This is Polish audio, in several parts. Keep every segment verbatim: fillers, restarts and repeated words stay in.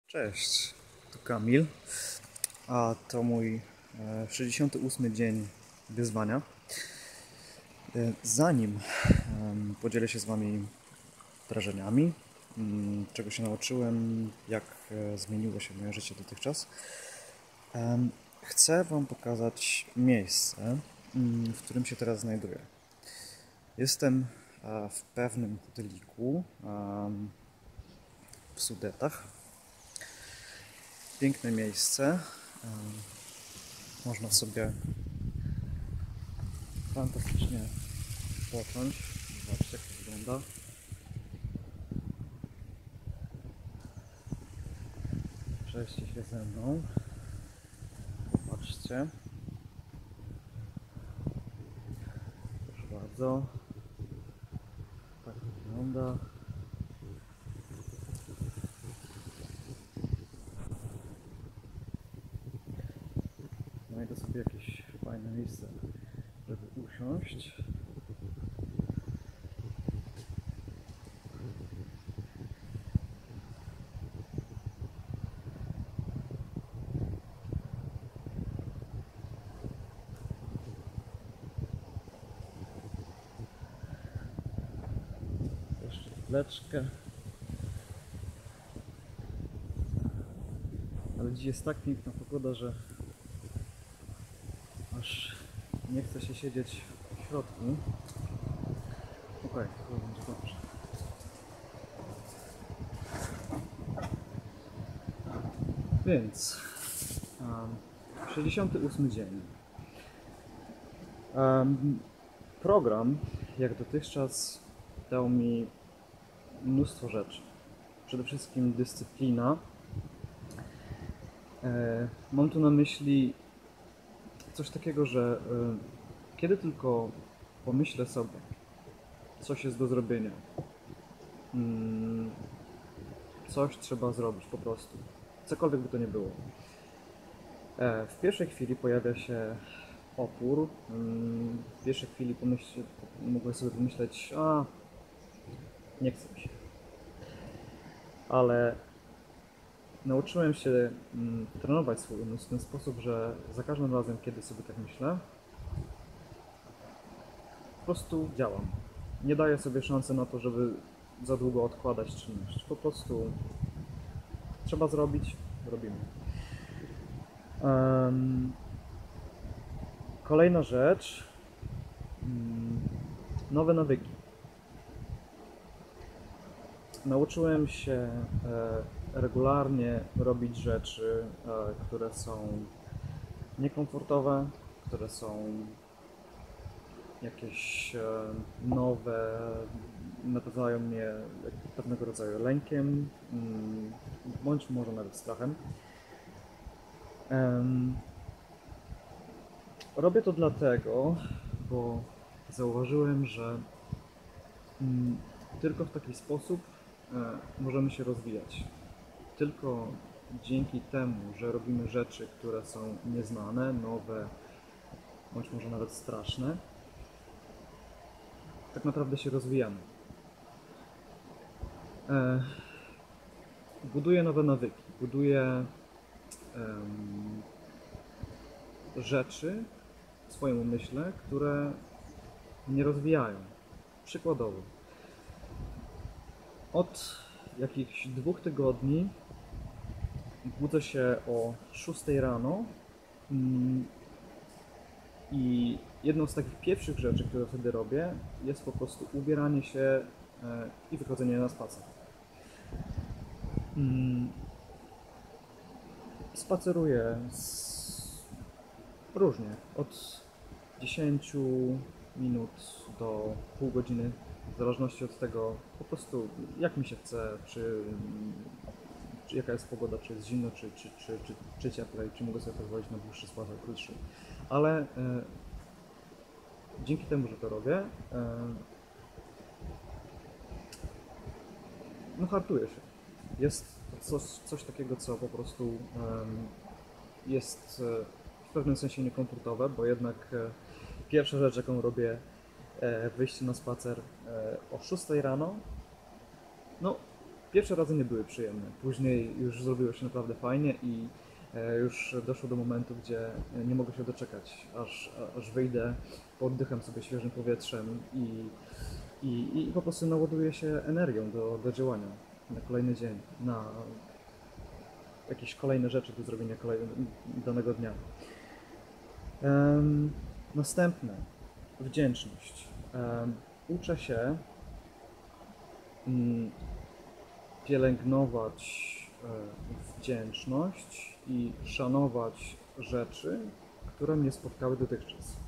Cześć, tu Kamil, a to mój e, sześćdziesiąty ósmy dzień wyzwania. E, Zanim em, podzielę się z Wami wrażeniami, mm, czego się nauczyłem, jak e, zmieniło się moje życie dotychczas, em, chcę Wam pokazać miejsce, mm, w którym się teraz znajduję. Jestem e, w pewnym hoteliku em, w Sudetach. Piękne miejsce. Em, Można sobie fantastycznie począć. Zobaczcie, jak to wygląda. Przejdźcie się ze mną. Zobaczcie. Proszę bardzo. Tak wygląda. Znajdę sobie jakieś fajne miejsce, żeby usiąść. Jeszcze chwileczkę. Ale dziś jest tak piękna pogoda, że aż nie chce się siedzieć w środku. Okej, okay, to będzie dobrze. Więc um, sześćdziesiąty ósmy dzień. Um, program, jak dotychczas, dał mi mnóstwo rzeczy. Przede wszystkim dyscyplina. E, mam tu na myśli coś takiego, że e, kiedy tylko pomyślę sobie, coś jest do zrobienia, mm, coś trzeba zrobić po prostu, cokolwiek by to nie było. E, w pierwszej chwili pojawia się opór. Mm, w pierwszej chwili pomyśl, mogłem sobie pomyśleć, a nie chcę mi się. Ale nauczyłem się mm, trenować swój umysł w ten sposób, że za każdym razem, kiedy sobie tak myślę, po prostu działam. Nie daję sobie szansy na to, żeby za długo odkładać czynność. Po prostu trzeba zrobić, robimy. Um, kolejna rzecz. Um, nowe nawyki. Nauczyłem się e, regularnie robić rzeczy, e, które są niekomfortowe, które są jakieś e, nowe, napędzają mnie pewnego rodzaju lękiem, mm, bądź może nawet strachem. Um, robię to dlatego, bo zauważyłem, że mm, tylko w taki sposób e, możemy się rozwijać. Tylko dzięki temu, że robimy rzeczy, które są nieznane, nowe, bądź może nawet straszne, tak naprawdę się rozwijamy. E, buduję nowe nawyki, buduję um, rzeczy w swoim umyśle, które mnie rozwijają. Przykładowo, od jakichś dwóch tygodni budzę się o szóstej rano i jedną z takich pierwszych rzeczy, które wtedy robię, jest po prostu ubieranie się i wychodzenie na spacer. Spaceruję z... różnie, od dziesięciu minut do pół godziny, w zależności od tego po prostu jak mi się chce, czy, czy jaka jest pogoda, czy jest zimno, czy, czy, czy, czy, czy cieplej, czy mogę sobie pozwolić na dłuższy spacer, krótszy. Ale e, dzięki temu, że to robię, e, no hartuję się. Jest coś, coś takiego, co po prostu e, jest e, w pewnym sensie niekomfortowe, bo jednak e, pierwsza rzecz, jaką robię, e, wyjście na spacer e, o szóstej rano, no pierwsze razy nie były przyjemne, później już zrobiło się naprawdę fajnie i e, już doszło do momentu, gdzie nie mogę się doczekać, aż, aż wyjdę, pooddycham sobie świeżym powietrzem i, i, i po prostu naładuję się energią do, do działania na kolejny dzień, na jakieś kolejne rzeczy do zrobienia kolej, danego dnia. Um, następne, wdzięczność. Um, uczę się um, pielęgnować e, wdzięczność i szanować rzeczy, które mnie spotkały dotychczas.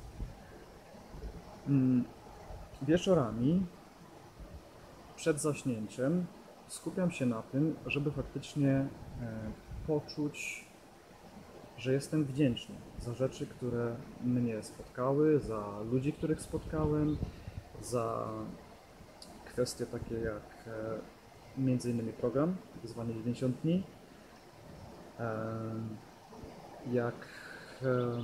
Um, wieczorami przed zaśnięciem skupiam się na tym, żeby faktycznie e, poczuć, że jestem wdzięczny za rzeczy, które mnie spotkały, za ludzi, których spotkałem, za kwestie takie jak e, między innymi program Wyzwanie dziewięćdziesiąt dni, e, jak e,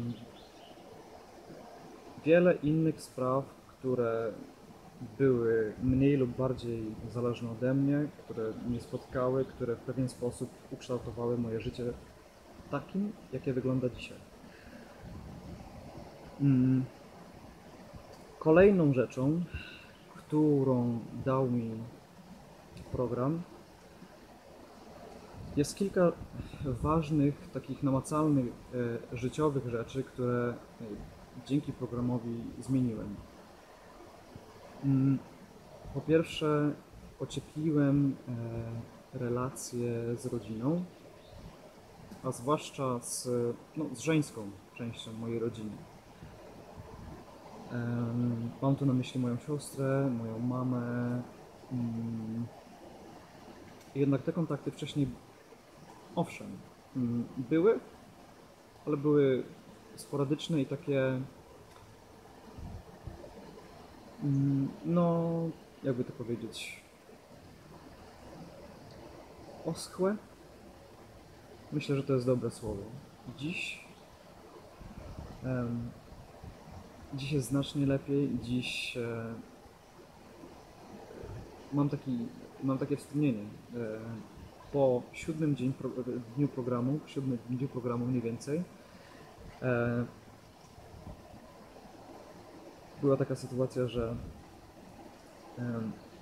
wiele innych spraw, które były mniej lub bardziej zależne ode mnie, które mnie spotkały, które w pewien sposób ukształtowały moje życie takim, jakie wygląda dzisiaj. Kolejną rzeczą, którą dał mi program, jest kilka ważnych, takich namacalnych, e, życiowych rzeczy, które e, dzięki programowi zmieniłem. Po pierwsze, ociepliłem e, relacje z rodziną, a zwłaszcza z, no, z żeńską częścią mojej rodziny. Um, mam tu na myśli moją siostrę, moją mamę. Um, jednak te kontakty wcześniej, owszem, um, były, ale były sporadyczne i takie, um, no, jakby to powiedzieć, oschłe. Myślę, że to jest dobre słowo. Dziś, um, dziś jest znacznie lepiej. Dziś e, mam, taki, mam takie wspomnienie. E, po siódmym dzień pro, dniu programu, po siódmym dniu programu mniej więcej, e, była taka sytuacja, że e,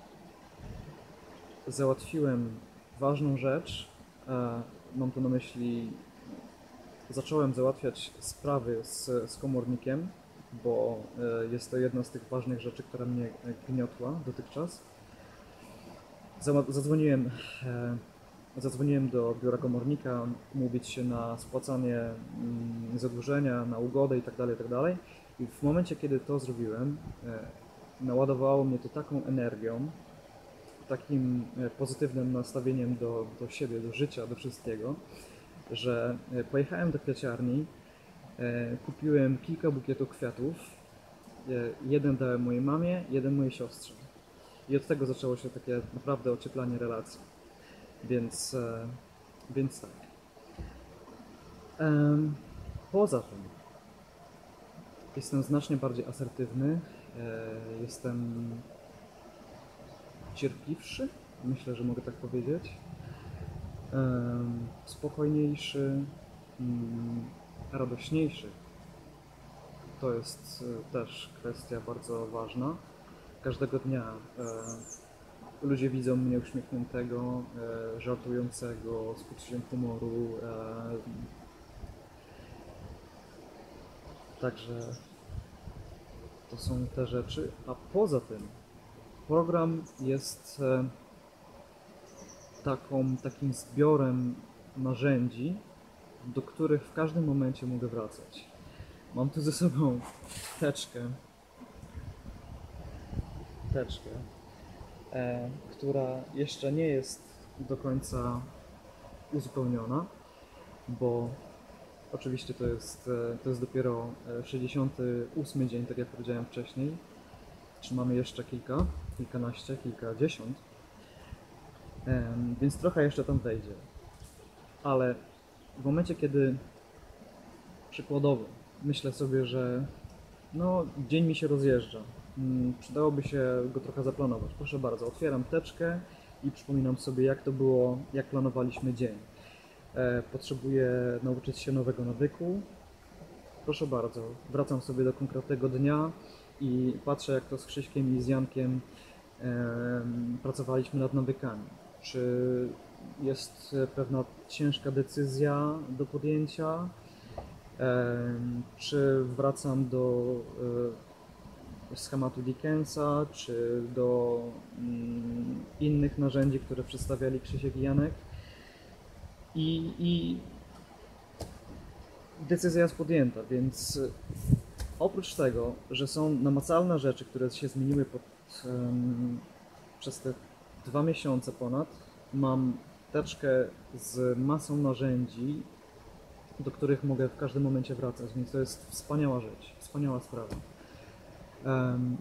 załatwiłem ważną rzecz. E, mam tu na myśli, zacząłem załatwiać sprawy z, z komornikiem, bo e, jest to jedna z tych ważnych rzeczy, która mnie gniotła dotychczas. Zadzwoniłem, e, zadzwoniłem do biura komornika, umówić się na spłacanie mm, zadłużenia, na ugodę itd., itd. I w momencie, kiedy to zrobiłem, e, naładowało mnie to taką energią, takim pozytywnym nastawieniem do, do siebie, do życia, do wszystkiego, że pojechałem do kwiaciarni, e, kupiłem kilka bukietów kwiatów, e, jeden dałem mojej mamie, jeden mojej siostrze. I od tego zaczęło się takie naprawdę ocieplanie relacji. Więc, e, więc tak. E, poza tym jestem znacznie bardziej asertywny, e, jestem cierpliwszy, myślę, że mogę tak powiedzieć, spokojniejszy, radośniejszy. To jest też kwestia bardzo ważna. Każdego dnia ludzie widzą mnie uśmiechniętego, żartującego, z poczuciem humoru. Także to są te rzeczy, a poza tym program jest taką, takim zbiorem narzędzi, do których w każdym momencie mogę wracać. Mam tu ze sobą teczkę, teczkę, e, która jeszcze nie jest do końca uzupełniona, bo oczywiście to jest, to jest dopiero sześćdziesiąty ósmy dzień, tak jak powiedziałem wcześniej. Trzymamy jeszcze kilka, kilkanaście, kilkadziesiąt, więc trochę jeszcze tam wejdzie. Ale w momencie, kiedy przykładowo myślę sobie, że no, dzień mi się rozjeżdża, przydałoby się go trochę zaplanować. Proszę bardzo, otwieram teczkę i przypominam sobie, jak to było, jak planowaliśmy dzień. E, potrzebuję nauczyć się nowego nawyku. Proszę bardzo, wracam sobie do konkretnego dnia i patrzę, jak to z Krzyśkiem i z Jankiem em, pracowaliśmy nad nawykami. Czy jest pewna ciężka decyzja do podjęcia? Em, czy wracam do e, schematu Dickensa, czy do mm, innych narzędzi, które przedstawiali Krzysiek i Janek? I, i decyzja jest podjęta, więc oprócz tego, że są namacalne rzeczy, które się zmieniły pod, em, przez te dwa miesiące ponad, mam teczkę z masą narzędzi, do których mogę w każdym momencie wracać, więc to jest wspaniała rzecz, wspaniała sprawa. Em,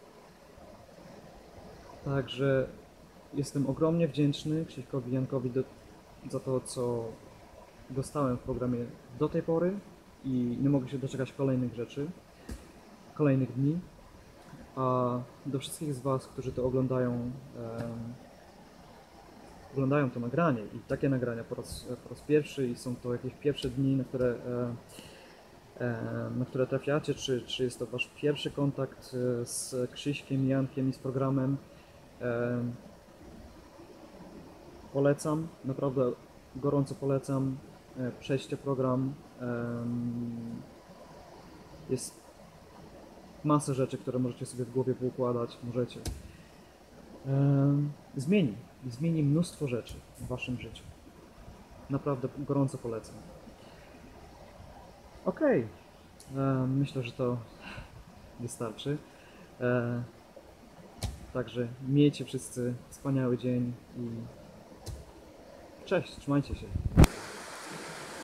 także jestem ogromnie wdzięczny Krzyśkowi i Jankowi do, za to, co dostałem w programie do tej pory i nie mogę się doczekać kolejnych rzeczy, kolejnych dni. A do wszystkich z Was, którzy to oglądają, em, oglądają to nagranie i takie nagrania po raz, po raz pierwszy i są to jakieś pierwsze dni, na które, e, e, na które trafiacie, czy, czy jest to Wasz pierwszy kontakt e, z Krzyśkiem, Jankiem i z programem, e, polecam, naprawdę gorąco polecam. E, Przejdźcie program. em, Jest masę rzeczy, które możecie sobie w głowie poukładać, możecie. Em, Zmieni, zmieni mnóstwo rzeczy w Waszym życiu. Naprawdę gorąco polecam. Okej, e, myślę, że to wystarczy. E, Także miejcie wszyscy wspaniały dzień i cześć, trzymajcie się.